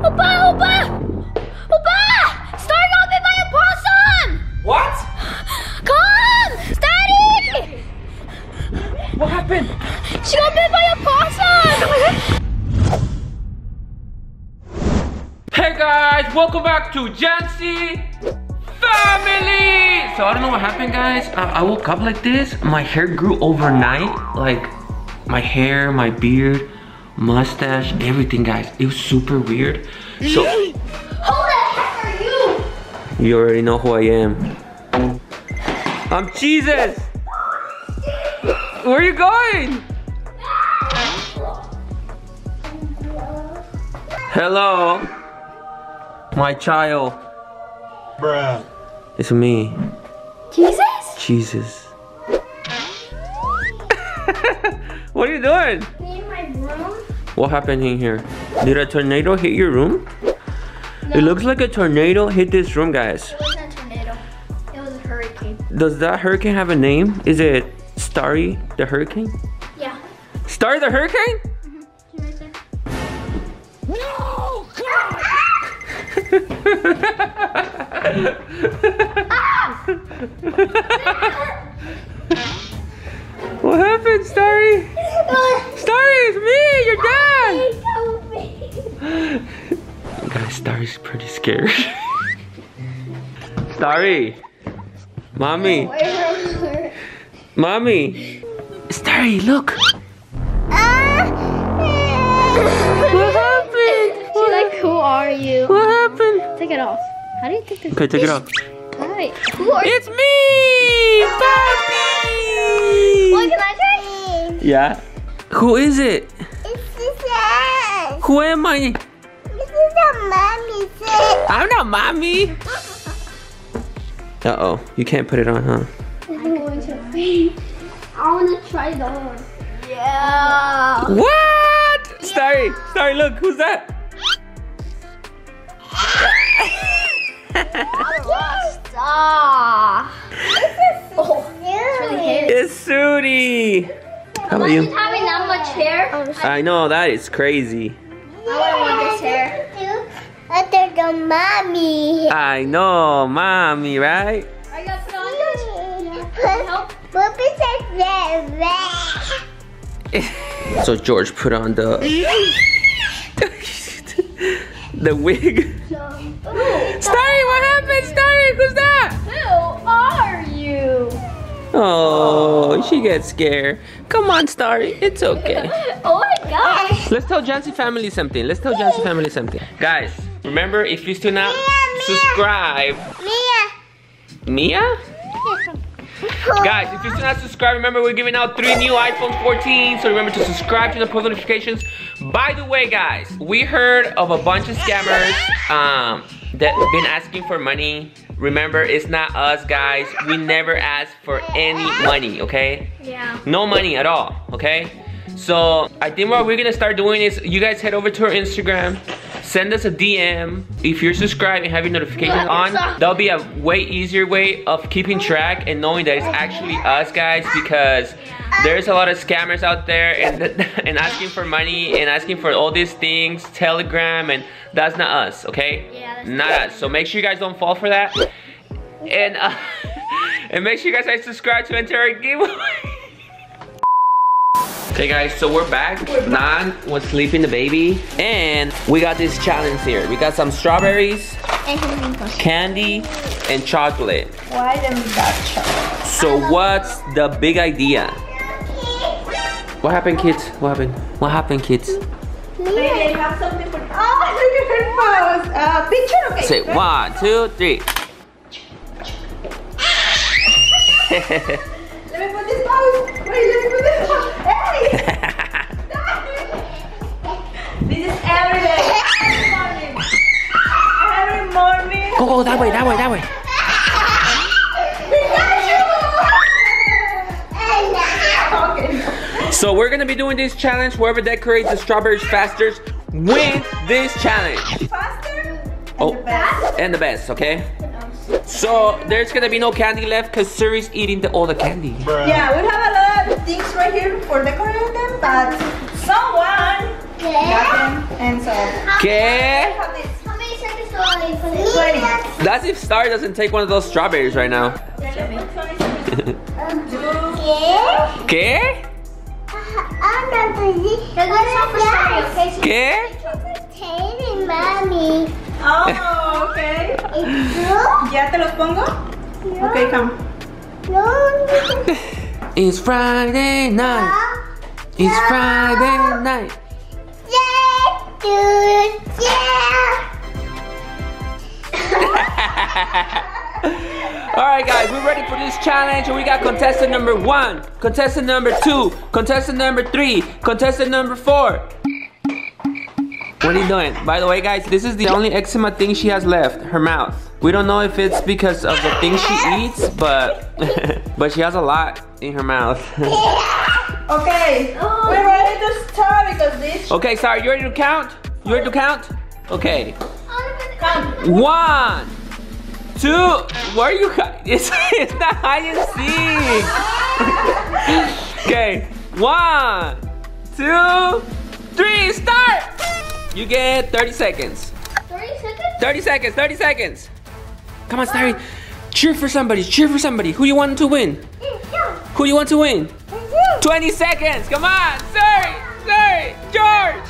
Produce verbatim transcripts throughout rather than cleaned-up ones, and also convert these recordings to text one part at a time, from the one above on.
Oppa! Oppa! Oppa! Star got bit by a possum! What? Come! Daddy! What happened? She got bit by a possum! Hey guys, welcome back to Jancy Family! So I don't know what happened, guys. I, I woke up like this. My hair grew overnight. Like, my hair, my beard, mustache, everything, guys. It was super weird. So, Who the heck are you? you already know who I am. I'm Jesus! Where are you going? Hello, my child. Bruh. It's me, Jesus? Jesus. What are you doing? Me in my room? What happened in here? Did a tornado hit your room? No. It looks like a tornado hit this room, guys. It wasn't a tornado. It was a hurricane. Does that hurricane have a name? Is it Starry the Hurricane? Yeah. Starry the Hurricane? Mm-hmm. Right there. No! God! What happened, Starry? Starry, it's me, your dad! Guys, Starry's pretty scared. Starry! Mommy! Mommy! Starry, look! What happened? She's like, who are you? What happened? Take it off. How do you take this? Okay, take it off. Alright. Who are you? It's me! Papi! What can I try? Yeah? Who is it? This is us. Who am I? This is a mommy set. I'm not mommy! Uh-oh, you can't put it on, huh? I'm going to faint. I want to try it on. Yeah. What? Starry, Starry, look, who's that? Ah. Oh, it's really hairy. It's Sudi. How about you? Imagine having that much hair. I know, that is crazy. I wouldn't want this hair. Other than mommy. I know, mommy, right? Are you gonna put on yours? Help. What is that? So George put on the the wig. Starry, what happened, Starry? Who's that? Who are you? Oh, she gets scared. Come on, Starry, it's okay. Oh my gosh. Let's tell Jancy family something. Let's tell Jancy family something. Guys, remember, if you still not subscribe. Mia. Mia? Guys, if you still not subscribed, remember we're giving out three new iPhone fourteen. So remember to subscribe to the post notifications. By the way, guys, we heard of a bunch of scammers um, that been asking for money. Remember, it's not us, guys. We never ask for any money, okay? Yeah. No money at all, okay? So I think what we're gonna start doing is you guys head over to our Instagram, send us a D M. If you're subscribed and have your notifications on, that'll be a way easier way of keeping track and knowing that it's actually us, guys, because there's a lot of scammers out there and and asking for money and asking for all these things, Telegram, and that's not us, okay? Yeah, that's not us. So make sure you guys don't fall for that. And uh, and make sure you guys are subscribed to enter our giveaway. Okay guys, so we're back. Nan was sleeping the baby. And we got this challenge here. We got some strawberries, candy, and chocolate. Why them that chocolate? So what's the big idea? What happened, kids? What happened? What happened, kids? Maybe I have something for. Oh, look at her pose. Uh, picture, okay. Say one, two, three. Let me put this pose. Wait, let me put this pose. Hey! This is every day. Every morning. Every morning. Go, go, that way, that way, that way. Okay. So we're gonna be doing this challenge. Whoever decorates the strawberries faster wins this challenge. Faster. Oh, the best. and the best, okay? So there's gonna be no candy left because Suri's eating the, all the candy. Bruh. Yeah, we have a lot of things right here for decorating them, but someone got them, and so ¿Qué? I have this twenty. That's if Star doesn't take one of those strawberries right now. ¿Qué? ¿Qué? Oh, okay. ¿Ya te los pongo? Okay, come. It's Friday night. It's Friday night. Alright guys, we're ready for this challenge and we got contestant number one, contestant number two, contestant number three, contestant number four. What are you doing? By the way guys, this is the only eczema thing she has left, her mouth. We don't know if it's because of the things she eats, but but she has a lot in her mouth. Okay, we're ready to start because this. Okay, sorry, you ready to count? You ready to count? Okay. Count. One, two, where are you? It's, it's not hide and seek. Okay, one, two, three, start. You get thirty seconds. thirty seconds? thirty seconds, thirty seconds. Come on, Starry. Cheer for somebody, cheer for somebody. Who you want to win? Who you want to win? twenty seconds, come on. Sorry, sorry, George.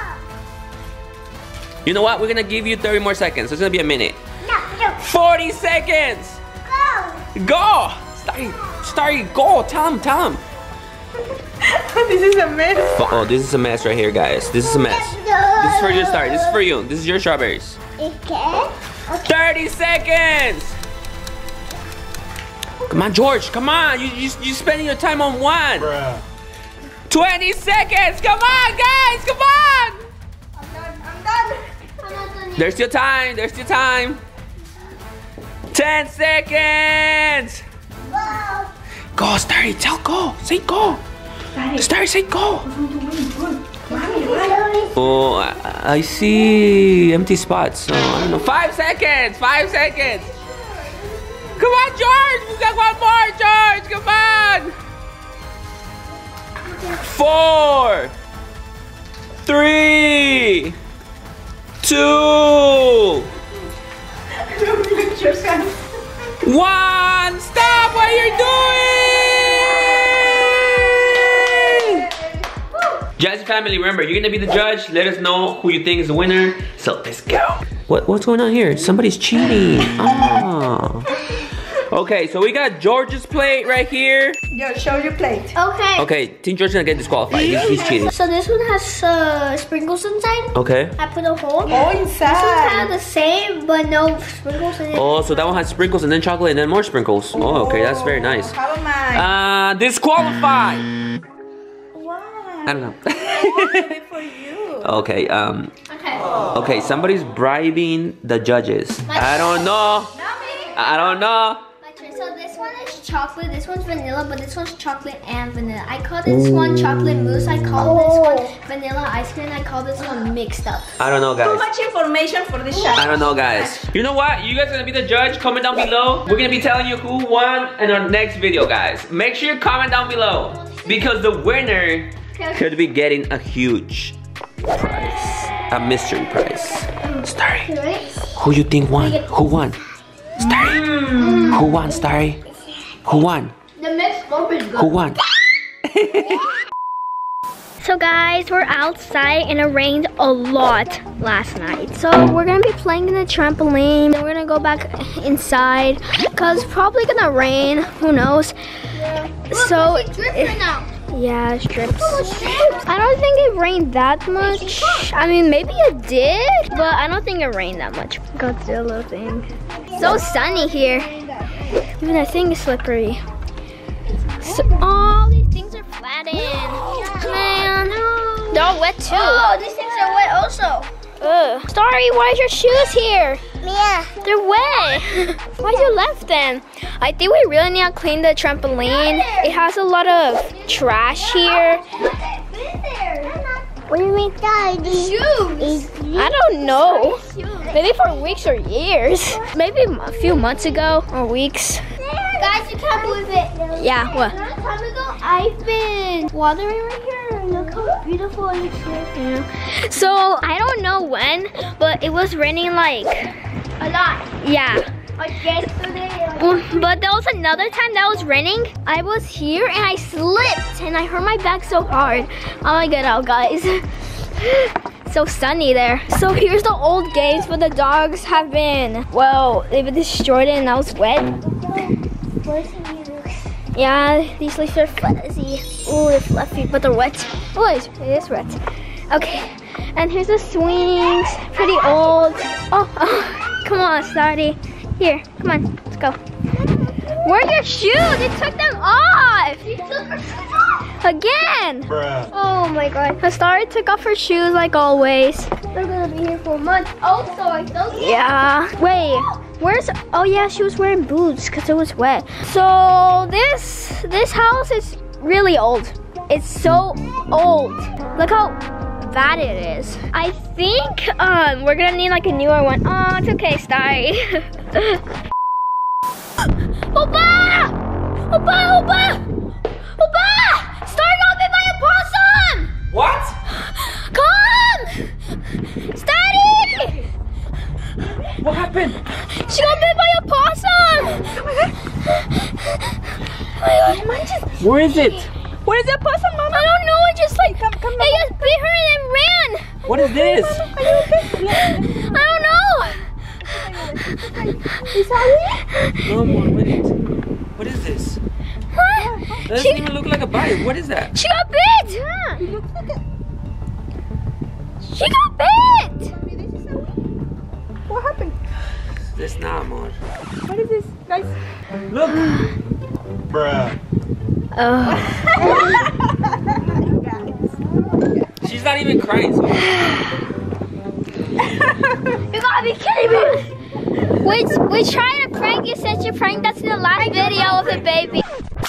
You know what? We're gonna give you thirty more seconds. It's gonna be a minute. forty seconds. Go. Go. Starry, Starry, go. Tell him, tell him. This is a mess. Uh oh, this is a mess right here, guys. This is a mess. This is for you, Starry. This is for you. This is your strawberries. Okay. thirty seconds. Come on, George. Come on. You you you spending your time on one. Bruh. twenty seconds. Come on, guys. Come on. I'm done. I'm done. I'm not done yet. There's still time. There's still time. ten seconds. Go. Go, Starry. Tell go. Say go. Starry, say go. Oh, I, I see empty spots. Oh, I don't know. Five seconds. Five seconds. Come on, George. We got one more, George. Come on. Four. Three. Two. One. Stop what you're doing. Jazzy family, remember, you're gonna be the judge. Let us know who you think is the winner. So let's go. What, what's going on here? Somebody's cheating. Oh. Okay, so we got George's plate right here. Yo, show your plate. Okay. Okay, Team George's gonna get disqualified. He's, he's cheating. So this one has uh, sprinkles inside. Okay. I put a hole. Oh, This one's kind inside. of the same, but no sprinkles in it. Oh, so that one has sprinkles and then chocolate and then more sprinkles. Oh, okay, that's very nice. How am I? Uh, disqualified. Why? I don't know. For you. Okay, um, Okay. okay, somebody's bribing the judges. My I don't know. Not me. I don't know. My turn. So this one is chocolate, this one's vanilla, but this one's chocolate and vanilla. I call this one chocolate mousse, I call this one vanilla ice cream, I call this one mixed up. I don't know, Too guys. much information for this shot. I don't know, guys. You know what? You guys are gonna be the judge. Comment down below. We're gonna be telling you who won in our next video, guys. Make sure you comment down below because the winner could be getting a huge prize, a mystery prize. Starry, who you think won? Who won? Starry, who won? Starry, who won? The mixed up is Who won? So guys, we're outside and it rained a lot last night. So we're gonna be playing in the trampoline. Then we're gonna go back inside because it's probably gonna rain. Who knows? Yeah. So it, yeah, it drips. I don't think it rained that much. I mean, maybe it did, but I don't think it rained that much. Godzilla thing. So sunny here. Even that thing is slippery. So, all these things are flattened. Man, they're all wet too. Oh, these things are wet also. Ugh. Starry, why is your shoes here? Yeah. They're wet. Why you left them? I think we really need to clean the trampoline. It has a lot of trash here. What do you mean? Shoes. I don't know. Maybe for weeks or years. Maybe a few months ago or weeks. Guys, you can't believe it. Yeah, what? A long time ago, I've been watering right here. look how beautiful it looks right now. So I don't know when, but it was raining like a lot. Yeah. Like yesterday. But there was another time that was raining. I was here and I slipped and I hurt my back so hard. Oh my god, out guys. So sunny there. So here's the old games, but the dogs have been, well, they've been destroyed and now it's wet. Yeah, these leaves are fuzzy. Oh, they're fluffy, but they're wet. Oh, it is wet. Okay, and here's the swings. Pretty old. Oh, oh. Come on, Stardy. Here, come on, let's go. Where are your shoes? You took them off. You took her shoes off. Again. Bruh. Oh my god. Stardy took off her shoes like always. They're gonna be here for a month. Also, I don't. Yeah. Wait. Where's, oh yeah, she was wearing boots because it was wet. So this, this house is really old. It's so old. Look how bad it is. I think um, we're gonna need like a newer one. Oh, it's okay, Starry. Opa! Opa, Opa! Opa! Starry got bit by a possum! What? Come! Starry! What happened? She got bit by a possum! Oh my god. Where is it? Where is the possum, Mama? I don't know, it just like, Come, come, it just bit her and then ran. What is this? I don't know. No more, wait. What is this? What? That doesn't She, even look like a bite. What is that? she got bit. She got bit. What happened? This not more. What is this, guys? Look. Bruh. Oh. She's not even crying. So. You gotta be kidding me. We, we tried to prank you since you pranked us in the last video of the baby.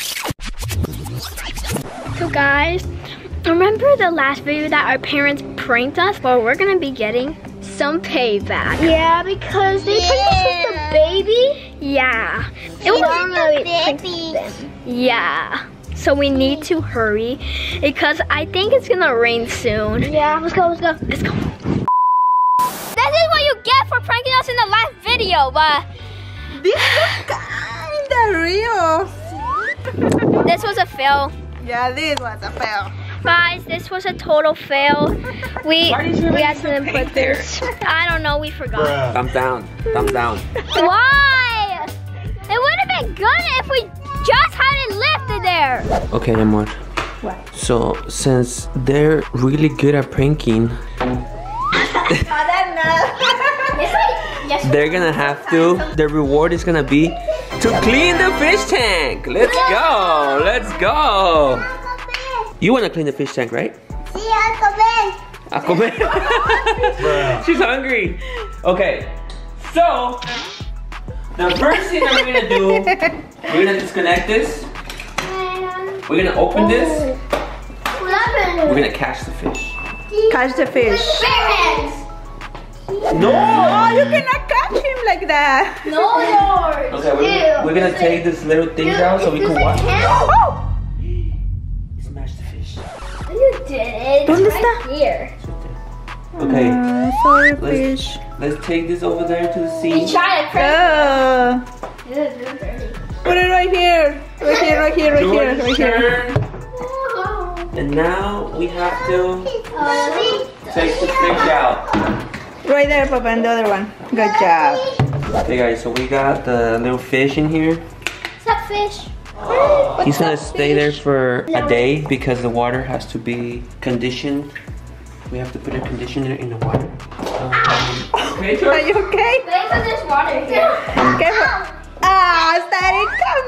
So guys, remember the last video that our parents pranked us? Well, we're gonna be getting some payback. Yeah, because they pranked us with the baby. Yeah. It was normally baby. Yeah. So we need to hurry because I think it's gonna rain soon. Yeah, let's go, let's go. Let's go. This is what you get for pranking us in the last video, but This looks kinda real. this was a fail. Yeah, this was a fail. Guys, this was a total fail. We Why did you we leave accidentally some paint put there? this. I don't know, we forgot. Bruh. Thumbs down. Thumbs down. Why? It would have been good if we just had it lifted there. Okay, Amor. What? So, since they're really good at pranking, Yes, they're gonna have to, the reward is gonna be to clean the fish tank. Let's go. Let's go. You wanna clean the fish tank, right? A comer. Bruh. She's hungry. Okay, so the first thing that we're gonna do, we're gonna disconnect this. We're gonna open this. We're gonna catch the fish. Catch the fish. No! Oh, you cannot catch him like that. No doors. Okay, we're, we're gonna take this little thing out so we can watch. Oh! Smash the fish. You did it. ¿Dónde It's está? right here. Okay, Uh, sorry, let's, fish. let's take this over there to the We sea. tried to prank. Oh. It was really dirty. Put it right here. Right here, right here, right here, George's right here. turn. And now we have to take the fish out. Right there, Papa, and the other one. Good job. Okay guys, so we got the little fish in here. What's up, fish? He's gonna stay there for a day because the water has to be conditioned. We have to put a conditioner in the water. Um, okay, Are George? you okay? Thanks for this water here. Careful. Ah, Starry,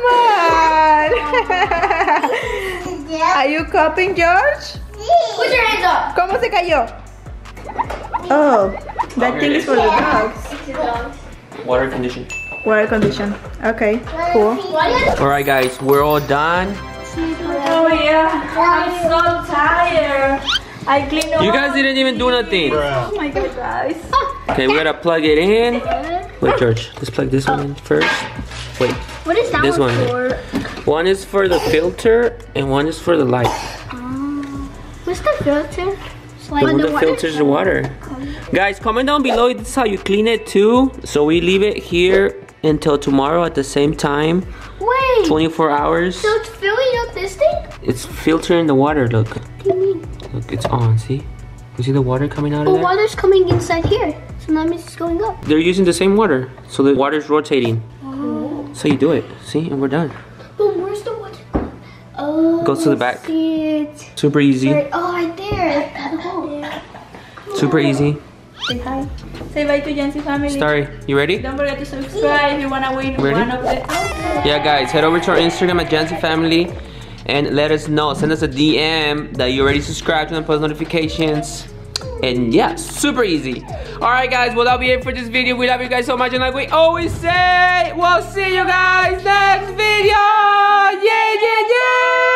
come on. Are you coping, George? Put your hands up. ¿Cómo se cayó? Oh, that Oh, thing here is it for the dogs. Water condition. Water condition. Okay, cool. Alright guys, we're all done. Oh yeah, I'm so tired. I cleaned You guys didn't even do nothing. Bruh. Oh my god, guys. Okay, we gotta plug it in. Wait, George, let's plug this one in first. Wait, What is that This one, one. for? one is for the filter and one is for the light. What's Where's the filter? The one that filters the water. Guys, comment down below. This is how you clean it too. So we leave it here until tomorrow at the same time. Wait. twenty-four hours. So it's filling up this thing? It's filtering the water. Look. What do you mean? Look, it's on. See? You see the water coming out The of there? water's coming inside here. So that means it's going up. They're using the same water. So the water's rotating. Oh. So you do it. See? And we're done. But where's the water? Oh. Goes to the I back. see it. Super easy. Right, oh, right there. At the hole. Super easy. Say hi. Say bye to Jancy family. Starry, you ready? Don't forget to subscribe if you wanna win Ready? one of the. Yeah, guys, head over to our Instagram at Jancy Family and let us know. Send us a D M that you already subscribed and post notifications. And yeah, super easy. All right, guys, well, that'll be it for this video. We love you guys so much. And like we always say, we'll see you guys next video. Yeah, yeah, yeah.